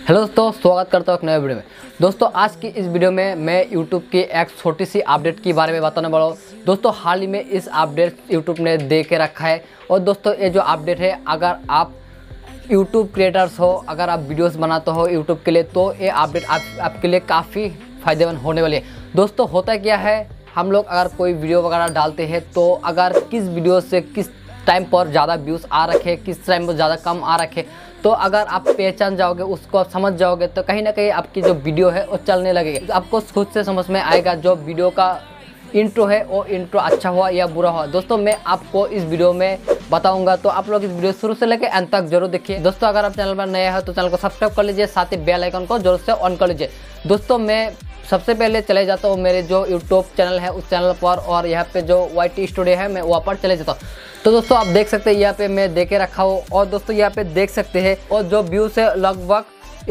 Hello दोस्तों, स्वागत करता हूँ एक नए वीडियो में। दोस्तों आज की इस वीडियो में मैं यूट्यूब की एक छोटी सी अपडेट के बारे में बताने वाला हूँ। दोस्तों हाल ही में इस अपडेट यूट्यूब ने दे के रखा है। और दोस्तों ये जो अपडेट है, अगर आप यूट्यूब क्रिएटर्स हो, अगर आप वीडियोस बनाते हो यूट्यूब के लिए, तो ये अपडेट आपके लिए काफ़ी फ़ायदेमंद होने वाली है। दोस्तों होता क्या है, हम लोग अगर कोई वीडियो वगैरह डालते हैं तो अगर किस वीडियो से किस टाइम पर ज़्यादा व्यूज़ आ रखे, किस टाइम पर ज़्यादा कम आ रखे, तो अगर आप पहचान जाओगे, उसको आप समझ जाओगे, तो कहीं ना कहीं आपकी जो वीडियो है वो चलने लगेगी। तो आपको खुद से समझ में आएगा जो वीडियो का इंट्रो है वो इंट्रो अच्छा हुआ या बुरा हुआ। दोस्तों मैं आपको इस वीडियो में बताऊंगा, तो आप लोग इस वीडियो शुरू से लेकर अंत तक जरूर देखिए। दोस्तों अगर आप चैनल पर नए हैं तो चैनल को सब्सक्राइब कर लीजिए, साथ ही बेल आइकन को जरूर से ऑन कर लीजिए। दोस्तों मैं सबसे पहले चले जाता हूँ मेरे जो यूट्यूब चैनल है उस चैनल पर, और यहाँ पे जो YT स्टूडियो है मैं वहाँ पर चले जाता हूँ। तो दोस्तों आप देख सकते हैं यहाँ पे मैं दे के रखा हूँ, और दोस्तों यहाँ पे देख सकते हैं, और जो व्यूज़ है लगभग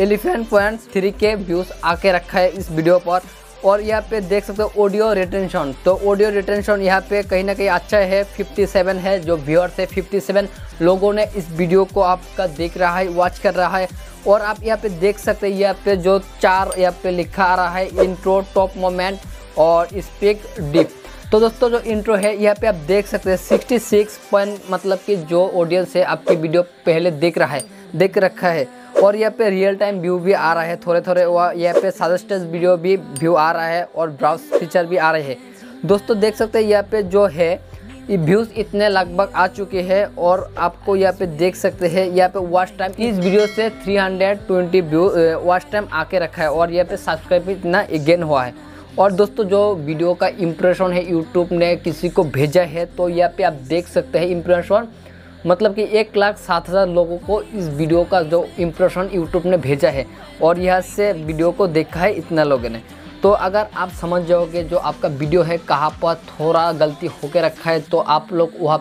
11.3 के व्यूज़ आके रखा है इस वीडियो पर। और यहाँ पे देख सकते हो ऑडियो रिटेंशन, तो ऑडियो रिटेंशन यहाँ पे कहीं ना कहीं अच्छा है, 57 है जो व्यूअर्स है, 57 लोगों ने इस वीडियो को आपका देख रहा है, वॉच कर रहा है। और आप यहाँ पे देख सकते हैं यहाँ पे जो 4 यहाँ पे लिखा आ रहा है, इंट्रो, टॉप मोमेंट और स्पीक डीप। तो दोस्तों जो इंट्रो है यहाँ पे आप देख सकते हैं 66 पॉइंट, मतलब कि जो ऑडियंस है आपकी वीडियो पहले देख रखा है। और यहाँ पे रियल टाइम व्यू भी आ रहा है, थोड़े थोड़े यहाँ पे सजेस्टेड वीडियो भी व्यू आ रहा है, और ब्राउज फीचर भी आ रहे हैं। दोस्तों देख सकते हैं यहाँ पे जो है व्यूज़ इतने लगभग आ चुके हैं, और आपको यहाँ पे देख सकते हैं यहाँ पे वॉच टाइम इस वीडियो से 320 व्यू वॉच टाइम आके रखा है, और यहाँ पे सब्सक्राइब भी इतना गेन हुआ है। और दोस्तों जो वीडियो का इम्प्रेशन है यूट्यूब ने किसी को भेजा है, तो यहाँ पे आप देख सकते हैं इम्प्रेशन, मतलब कि 1,07,000 लोगों को इस वीडियो का जो इम्प्रेशन यूट्यूब ने भेजा है, और यहाँ से वीडियो को देखा है इतना लोगों ने। तो अगर आप समझ जाओगे जो आपका वीडियो है कहाँ पर थोड़ा गलती होके रखा है, तो आप लोग वहाँ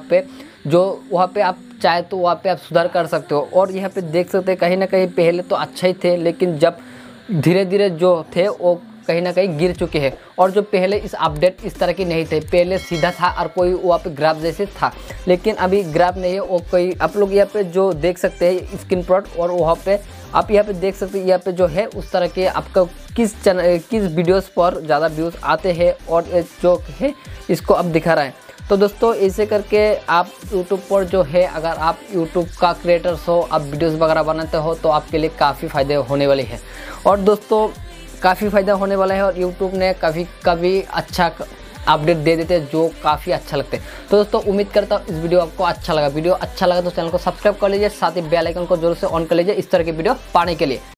पे आप चाहे तो वहाँ पे आप सुधार कर सकते हो। और यहाँ पे देख सकते हैं कहीं ना कहीं पहले तो अच्छा ही थे, लेकिन जब धीरे धीरे जो थे वो कहीं ना कहीं गिर चुके हैं। और जो पहले इस अपडेट इस तरह की नहीं थे, पहले सीधा था और कोई वहाँ पे ग्राफ जैसे था, लेकिन अभी ग्राफ नहीं है वो कोई। आप लोग यहाँ पे जो देख सकते हैं स्क्रीन पर, और वहाँ पे आप यहाँ पे देख सकते हैं यहाँ पे जो है उस तरह के आपका किस वीडियोस पर ज़्यादा व्यूज़ आते हैं, और जो है इसको अब दिखा रहा है। तो दोस्तों ऐसे करके आप यूट्यूब पर जो है, अगर आप यूट्यूब का क्रिएटर्स हो, आप वीडियोस वगैरह बनाते हो, तो आपके लिए काफ़ी फ़ायदे होने वाले हैं। और दोस्तों काफ़ी फ़ायदा होने वाला है, और यूट्यूब ने कभी अच्छा अपडेट दे देते हैं जो काफ़ी अच्छा लगते हैं। तो दोस्तों उम्मीद करता हूँ इस वीडियो आपको अच्छा लगा। वीडियो अच्छा लगा तो चैनल को सब्सक्राइब कर लीजिए, साथ ही बेल आइकन को जरूर से ऑन कर लीजिए इस तरह के वीडियो पाने के लिए।